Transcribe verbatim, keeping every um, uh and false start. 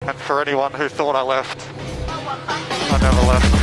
And for anyone who thought I left, I never left.